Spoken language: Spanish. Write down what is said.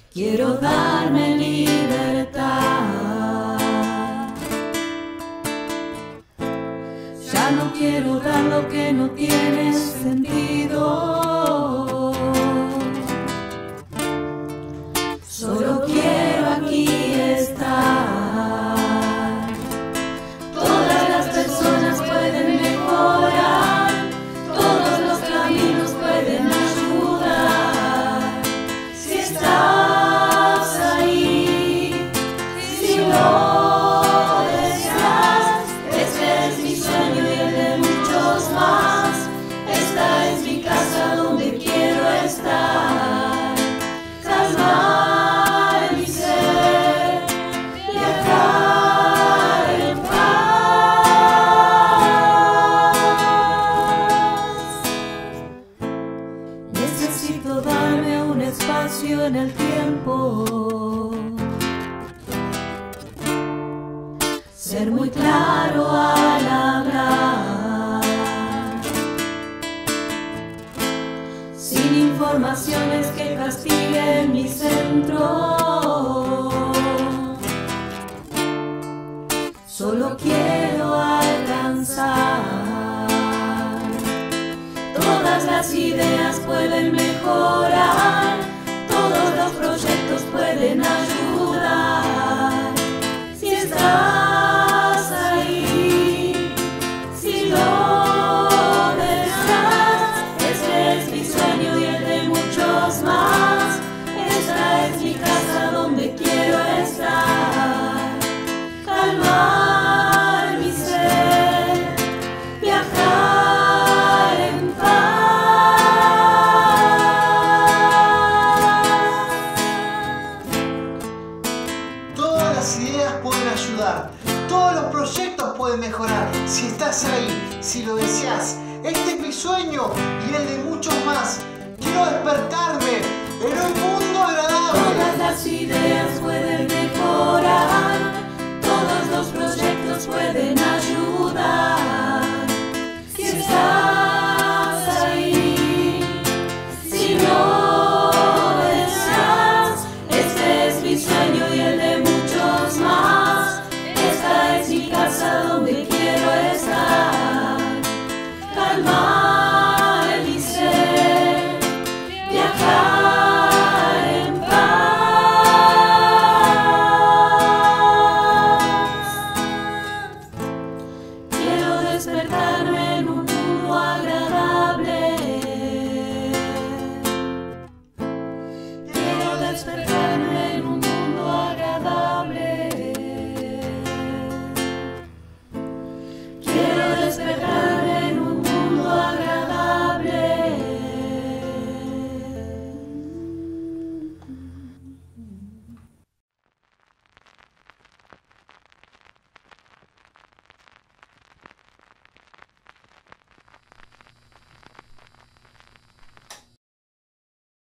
Quiero darme libertad. Ya no quiero dar lo que no tiene sentido. Solo quiero aquí estar. Todas las personas pueden mejorar, todos los caminos pueden ayudar. Si estás ahí, si lo deseas, este es mi sueño y el de muchos más. Esta es mi casa donde quiero estar. Calmar mi ser, viajar en paz. Necesito darme un espacio en el tiempo, ser muy claro al hablar, sin informaciones que castiguen mi centro. Solo quiero alcanzar. Todas las ideas pueden mejorar, todos los proyectos pueden ayudar. Si estás ahí, si lo deseas, este es mi sueño y el de muchos más. Esta es mi casa donde quiero estar. Calmar mi ser, viajar en paz. Todas las ideas pueden ayudar, todos los proyectos pueden mejorar. Si estás ahí, si lo deseas, este es mi sueño y el de muchos más. Quiero despertarme en un mundo agradable. Todas las ideas pueden mejorar, todos los proyectos pueden ayudar.